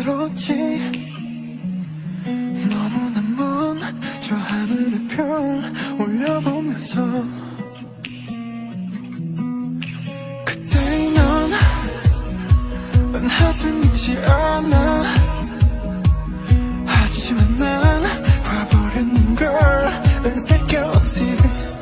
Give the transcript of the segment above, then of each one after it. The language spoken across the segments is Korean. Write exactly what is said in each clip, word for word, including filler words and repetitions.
들었지. 너무나 먼 저 하늘의 별 올려보면서 그때의 넌 난 한숨이지 않아. 하지만 난 봐버렸는 걸 은색겼지.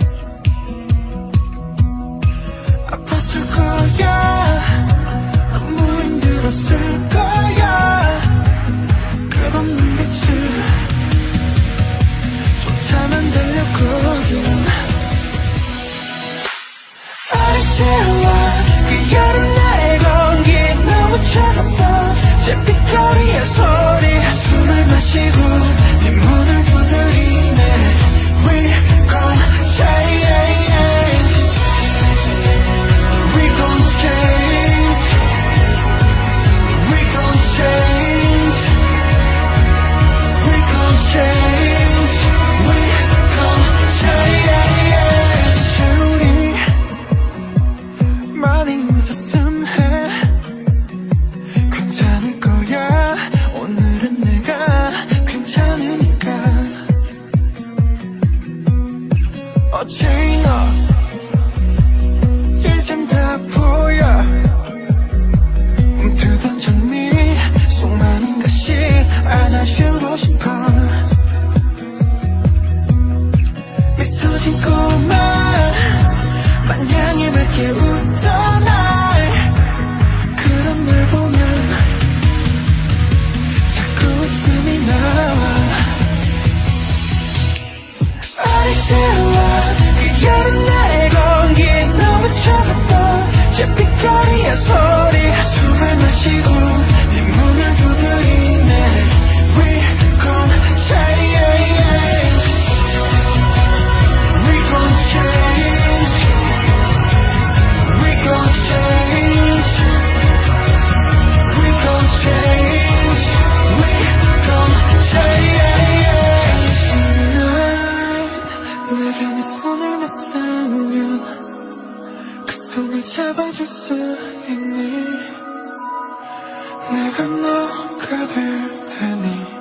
아팠을 거야. 너무 힘들었을 거야. 끝없는 빛을 쫓아만 달렸거든. 아리태와 그 여름 나의 공기 너무 차갑다. 잿빛거리의 소리 숨을 마시고 네 문을 두드리네. We gon' change. We gon' change. We gon' change. We gon' change. We gon' change. 우리 많이 웃었음 해. 괜찮을 거야. 오늘은 내가 괜찮으니까. 어찌 너 이젠 다 보여. 움트던 장미 속만한 것이 안아주고 싶어. 미소 짓고만 마냥히 밝게 웃던 날. 그런 널 보면 자꾸 웃음이 나와. 아리태와 그 여름 나의 공기 너무 차갑다. 잿빛거리의 소리 숨을 마시고 네 문을 두드리네. We gon' change. We gon' change. We gon' change. We gon' change. We gon' change. Tonight 내가 네 손을 맞다면 그 손을 잡아줄 수 있니? 내가 너가 될 테니.